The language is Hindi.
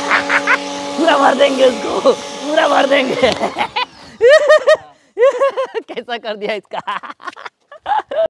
पूरा भर देंगे उसको, पूरा भर देंगे। कैसा कर दिया इसका।